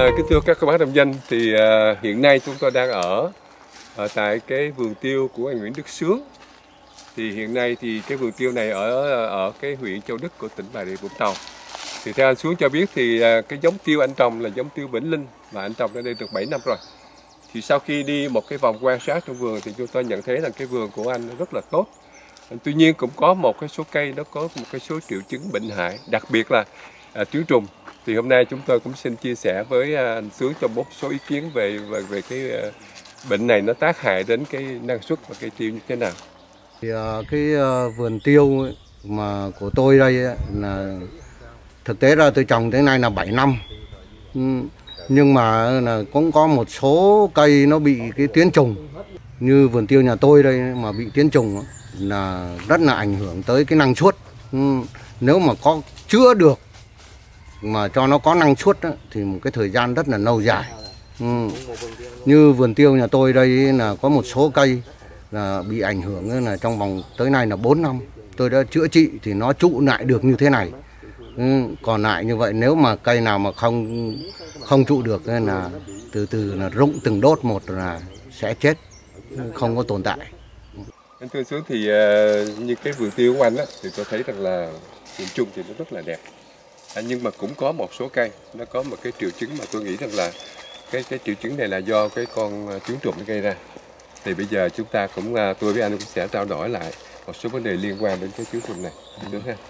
Kính thưa các bác nông dân, thì hiện nay chúng tôi đang ở tại cái vườn tiêu của anh Nguyễn Đức Sướng. Thì hiện nay thì cái vườn tiêu này ở cái huyện Châu Đức của tỉnh Bà Rịa Vũng Tàu. Thì theo anh Sướng cho biết thì cái giống tiêu anh trồng là giống tiêu Vĩnh Linh và anh trồng ở đây được 7 năm rồi. Thì sau khi đi một cái vòng quan sát trong vườn thì chúng tôi nhận thấy là cái vườn của anh rất là tốt. Tuy nhiên cũng có một cái số cây nó có một cái số triệu chứng bệnh hại, đặc biệt là tuyến trùng. Thì hôm nay chúng tôi cũng xin chia sẻ với anh Sướng cho một số ý kiến về cái bệnh này nó tác hại đến cái năng suất và cây tiêu như thế nào. Thì cái vườn tiêu ấy, mà của tôi đây ấy, là thực tế ra tôi trồng tới nay là 7 năm. Nhưng mà là cũng có một số cây nó bị cái tuyến trùng. Như vườn tiêu nhà tôi đây mà bị tuyến trùng là rất là ảnh hưởng tới cái năng suất. Nếu mà có chữa được mà cho nó có năng suất thì một cái thời gian rất là lâu dài. Như vườn tiêu nhà tôi đây là có một số cây là bị ảnh hưởng là trong vòng tới nay là 4 năm. Tôi đã chữa trị thì nó trụ lại được như thế này. Còn lại như vậy nếu mà cây nào mà không trụ được nên là từ từ là rụng từng đốt một là sẽ chết, không có tồn tại. Anh thưa Sướng, thì như cái vườn tiêu của anh á, thì tôi thấy rằng là nhìn chung thì nó rất là đẹp. Nhưng mà cũng có một số cây nó có một cái triệu chứng mà tôi nghĩ rằng là cái triệu chứng này là do cái con tuyến trùng nó gây ra. Thì bây giờ chúng ta cũng tôi với anh cũng sẽ trao đổi lại một số vấn đề liên quan đến cái tuyến trùng này, được ha?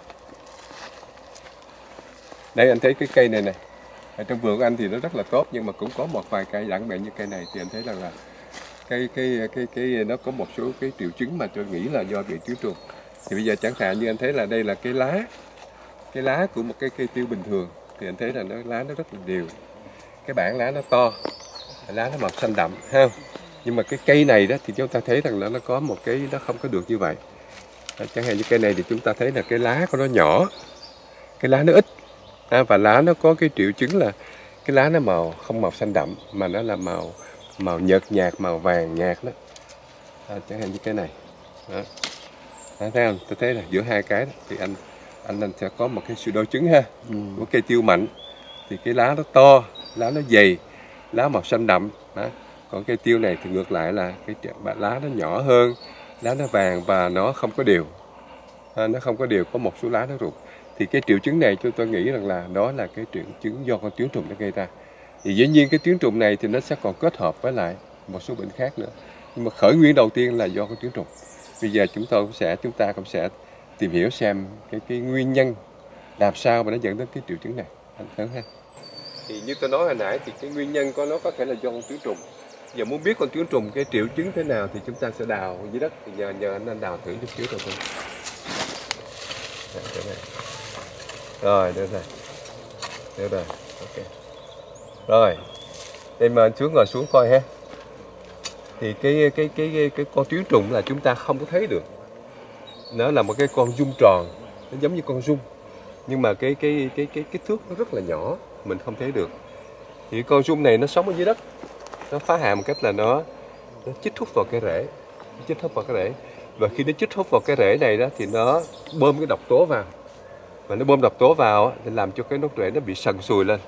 Đây anh thấy cái cây này ở trong vườn của anh thì nó rất là tốt, nhưng mà cũng có một vài cây đặc biệt như cây này thì anh thấy rằng là cái nó có một số cái triệu chứng mà tôi nghĩ là do bị tuyến trùng. Thì bây giờ chẳng hạn như anh thấy là đây là cái lá của một cái cây tiêu bình thường thì anh thấy là lá nó rất là đều, cái bản lá nó to, lá nó màu xanh đậm ha. Nhưng mà cái cây này đó thì chúng ta thấy rằng là nó có một cái nó không có được như vậy. Chẳng hạn như cây này thì chúng ta thấy là cái lá của nó nhỏ, cái lá nó ít và lá nó có cái triệu chứng là cái lá nó không màu xanh đậm mà nó là màu nhợt nhạt, màu vàng nhạt đó. Chẳng hạn như cái này đó. Thấy không? Tôi thấy là giữa hai cái đó, thì anh sẽ có một cái sự đối chứng ha. Của cây tiêu mạnh thì cái lá nó to, lá nó dày, lá màu xanh đậm đó. Còn cây tiêu này thì ngược lại là cái lá nó nhỏ hơn, lá nó vàng và nó không có đều, nó không có đều, có một số lá nó rụt. Thì cái triệu chứng này tôi nghĩ rằng là đó là cái triệu chứng do con tuyến trùng nó gây ra. Thì dĩ nhiên cái tuyến trùng này thì nó sẽ còn kết hợp với lại một số bệnh khác nữa, nhưng mà khởi nguyên đầu tiên là do con tuyến trùng. Bây giờ chúng ta cũng sẽ tìm hiểu xem cái nguyên nhân làm sao mà nó dẫn đến cái triệu chứng này, anh Thắng ha. Thì như tôi nói hồi nãy thì cái nguyên nhân của nó có thể là do con tuyến trùng. Giờ muốn biết con tuyến trùng cái triệu chứng thế nào thì chúng ta sẽ đào dưới đất, thì nhờ anh đào thử chút xíu rồi thôi. Rồi, được rồi, ok. Rồi, đây mà anh Sướng ngồi xuống coi ha. Thì cái con tuyến trùng là chúng ta không có thấy được. Nó là một cái con giun tròn, nó giống như con giun, nhưng mà cái kích thước nó rất là nhỏ, mình không thấy được. Thì con giun này nó sống ở dưới đất, nó phá hại một cách là nó chích hút vào cái rễ, và khi nó chích hút vào cái rễ này đó thì nó bơm cái độc tố vào, và nó bơm độc tố vào thì làm cho cái nốt rễ nó bị sần sùi lên,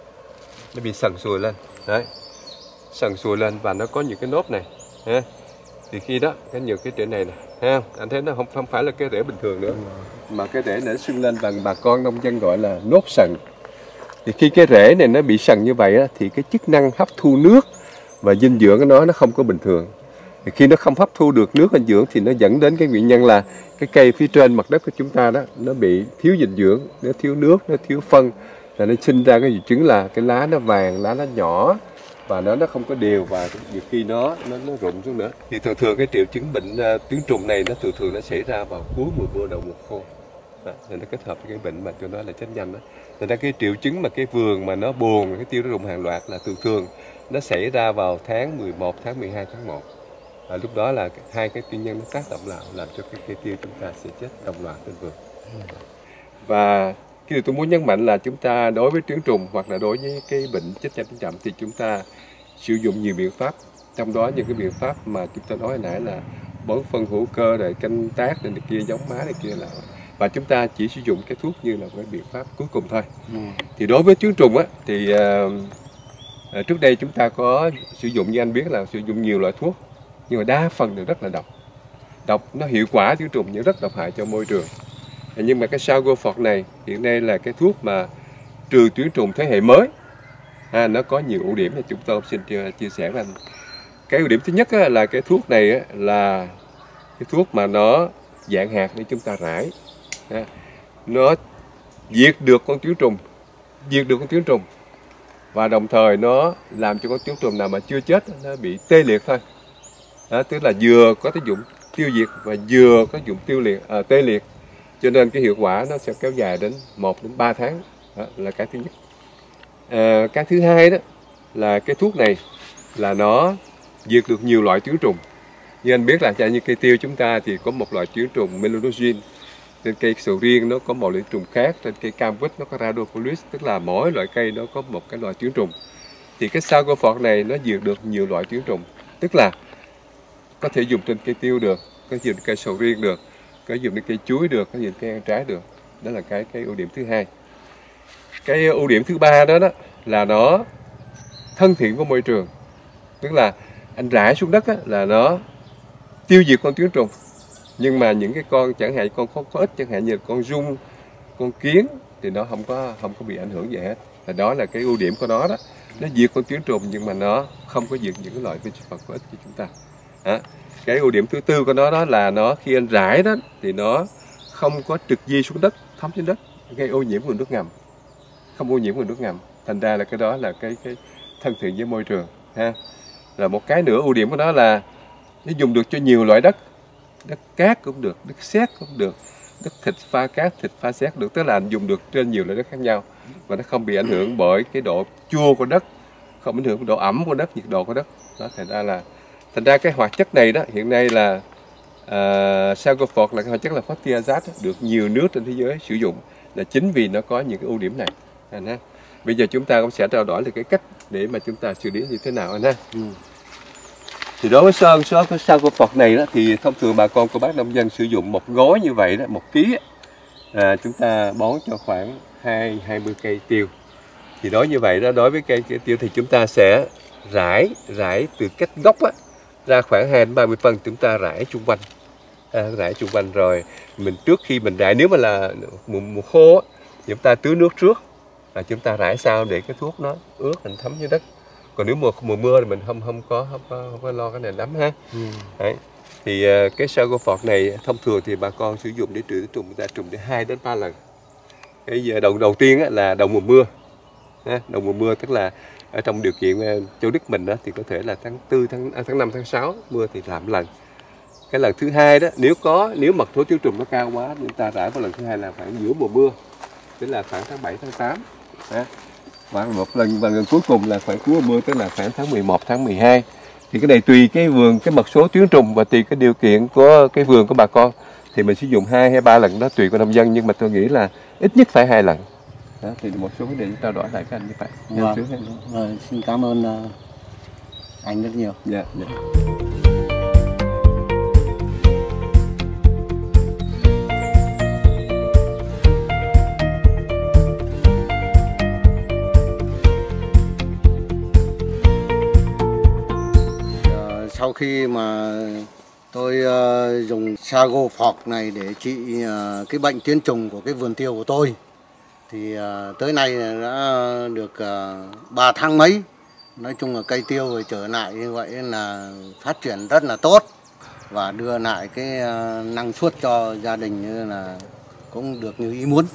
đấy, sần sùi lên và nó có những cái nốt này ha. Thì khi đó nhiều cái rễ này ha, anh thấy nó không phải là cái rễ bình thường nữa, mà cái rễ nó sưng lên và bà con nông dân gọi là nốt sần. Thì khi cái rễ này nó bị sần như vậy á, thì cái chức năng hấp thu nước và dinh dưỡng của nó không có bình thường. Thì khi nó không hấp thu được nước và dinh dưỡng thì nó dẫn đến cái nguyên nhân là cái cây phía trên mặt đất của chúng ta đó nó bị thiếu dinh dưỡng, nó thiếu nước, nó thiếu phân, là nó sinh ra cái triệu chứng là cái lá nó vàng, lá nó nhỏ và nó không có đều, và nhiều khi nó rụng xuống nữa. Thì thường cái triệu chứng bệnh tuyến trùng này nó thường nó xảy ra vào cuối mùa mưa đầu mùa khô. Nên nó kết hợp với cái bệnh mà tôi nói là chết nhanh đó. Nên ra cái triệu chứng mà cái vườn mà nó buồn, cái tiêu nó rụng hàng loạt là thường nó xảy ra vào tháng 11, tháng 12, tháng 1. Lúc đó là hai cái nguyên nhân nó tác động lại làm cho cái cây tiêu chúng ta sẽ chết đồng loạt trên vườn. Và cái điều tôi muốn nhấn mạnh là chúng ta đối với tuyến trùng hoặc là đối với cái bệnh chết nhanh chậm thì chúng ta sử dụng nhiều biện pháp, trong đó những cái biện pháp mà chúng ta nói hồi nãy là bón phân hữu cơ, rồi canh tác này kia, giống má này kia là, và chúng ta chỉ sử dụng cái thuốc như là cái biện pháp cuối cùng thôi. Thì đối với tuyến trùng á thì Trước đây chúng ta có sử dụng, như anh biết là sử dụng nhiều loại thuốc, nhưng mà đa phần đều rất là độc. Độc nó hiệu quả tiêu trùng nhưng rất độc hại cho môi trường. Nhưng mà cái Saugofort này hiện nay là cái thuốc mà trừ tuyến trùng thế hệ mới. Nó có nhiều ưu điểm thì chúng tôi xin chia sẻ với anh. Cái ưu điểm thứ nhất là cái thuốc này là cái thuốc mà nó dạng hạt để chúng ta rải. Nó diệt được con tuyến trùng, và đồng thời nó làm cho con tuyến trùng nào mà chưa chết nó bị tê liệt thôi. Tức là vừa có tác dụng tiêu diệt và vừa có tác dụng tê liệt, cho nên cái hiệu quả nó sẽ kéo dài đến 1 đến 3 tháng. Đó là cái thứ nhất. Cái thứ hai đó là cái thuốc này là nó diệt được nhiều loại tuyến trùng. Như anh biết là như cây tiêu chúng ta thì có một loại tuyến trùng Melanogen, trên cây sầu riêng nó có một loại trùng khác, trên cây cam quýt nó có Rhadopolis, tức là mỗi loại cây nó có một cái loại tuyến trùng. Thì cái Saugofort này nó diệt được nhiều loại tuyến trùng, tức là có thể dùng trên cây tiêu được, có dùng cây sầu riêng được, có dùng trên cây chuối được, có dùng cây ăn trái được. Đó là cái ưu điểm thứ hai. Cái ưu điểm thứ ba đó là nó thân thiện với môi trường, tức là anh rải xuống đất là nó tiêu diệt con tuyến trùng, nhưng mà những cái con chẳng hạn con có ích, chẳng hạn như con giun, con kiến thì nó không có bị ảnh hưởng gì hết. Và đó là cái ưu điểm của nó đó. Nó diệt con tuyến trùng nhưng mà nó không có diệt những cái loại vi sinh vật có ích cho chúng ta. Cái ưu điểm thứ tư của nó đó là nó khi anh rải đó thì nó không có trực di xuống đất, thấm xuống đất, gây ô nhiễm nguồn nước ngầm, không ô nhiễm nguồn nước ngầm. Thành ra là cái đó là cái thân thiện với môi trường. Là một cái nữa ưu điểm của nó là nó dùng được cho nhiều loại đất. Đất cát cũng được, đất sét cũng được, đất thịt pha cát, thịt pha sét được, tức là dùng được trên nhiều loại đất khác nhau, và nó không bị ảnh hưởng bởi cái độ chua của đất, không ảnh hưởng bởi độ ẩm của đất, nhiệt độ của đất. Đó, thành ra cái hoạt chất này đó hiện nay là Saugofort là cái hoạt chất là phosphatase được nhiều nước trên thế giới sử dụng, là chính vì nó có những cái ưu điểm này. Bây giờ chúng ta cũng sẽ trao đổi về cái cách để mà chúng ta xử lý như thế nào anh ha. Thì đối với cái Saugofort này đó thì thông thường bà con cô bác nông dân sử dụng một gói như vậy đó, 1 kg chúng ta bón cho khoảng 20 cây tiêu. Thì đối như vậy đó, đối với cây tiêu thì chúng ta sẽ rải từ cách gốc ra khoảng 20 đến 30 phân, chúng ta rải chung quanh, rồi mình trước khi mình rải, nếu mà là mùa khô chúng ta tưới nước trước, chúng ta rải sau để cái thuốc nó ướt mình thấm dưới đất. Còn nếu mùa mưa thì mình không có lo cái này lắm ha. Đấy. Thì cái Saugofort này thông thường thì bà con sử dụng để trừ trùng, người ta trùng đến 2 đến 3 lần. Cái giờ đầu tiên là đầu mùa mưa. Đầu mùa mưa tức là ở trong điều kiện châu Đức mình đó, thì có thể là tháng 4, tháng 5, tháng 6 mưa thì làm lần. Cái lần thứ hai đó, nếu mật số tiêu trùng nó cao quá, chúng ta rải vào lần thứ hai là khoảng giữa mùa mưa, tức là khoảng tháng 7, tháng 8. Và một lần cuối cùng là khoảng cuối mùa, tức là khoảng tháng 11, tháng 12. Thì cái này tùy cái vườn, cái mật số tuyến trùng và tùy cái điều kiện của cái vườn của bà con, thì mình sử dụng 2 hay 3 lần đó, tùy của nông dân, nhưng mà tôi nghĩ là ít nhất phải 2 lần. Đó, thì một số vấn đề chúng ta đổi lại các anh như vậy. Xin cảm ơn anh rất nhiều. Dạ. Sau khi mà tôi dùng Saugofort này để trị cái bệnh tuyến trùng của cái vườn tiêu của tôi, thì tới nay đã được 3 tháng mấy. Nói chung là cây tiêu rồi trở lại như vậy là phát triển rất là tốt, và đưa lại cái năng suất cho gia đình như là cũng được như ý muốn.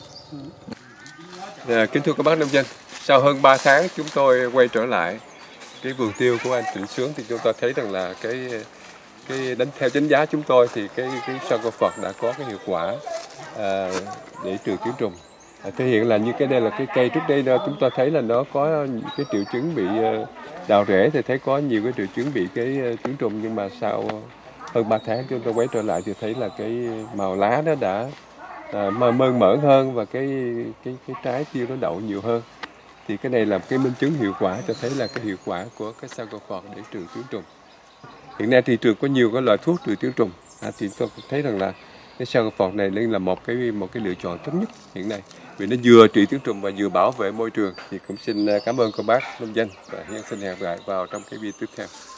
Kính thưa các bác nông dân, sau hơn 3 tháng chúng tôi quay trở lại cái vườn tiêu của anh Trịnh Sướng, thì chúng ta thấy rằng là theo đánh giá chúng tôi thì cái Saugofort đã có cái hiệu quả để trừ tuyến trùng. Thể hiện là như cái đây là cái cây trước đây đó, chúng ta thấy là nó có những cái triệu chứng bị đào rễ, thì thấy có nhiều cái triệu chứng bị cái tuyến trùng, nhưng mà sau hơn 3 tháng chúng tôi quay trở lại thì thấy là cái màu lá nó đã mơn mởn hơn, và cái trái tiêu nó đậu nhiều hơn. Thì cái này là cái minh chứng hiệu quả cho thấy là cái hiệu quả của cái Saugofort để trừ tuyến trùng. Hiện nay thị trường có nhiều cái loại thuốc trừ tuyến trùng, thì tôi thấy rằng là cái San Phọt này nên là một cái lựa chọn tốt nhất hiện nay, vì nó vừa trị tiếng trùng và vừa bảo vệ môi trường. Thì cũng xin cảm ơn cô bác nông dân và xin hẹn gặp lại vào trong cái video tiếp theo.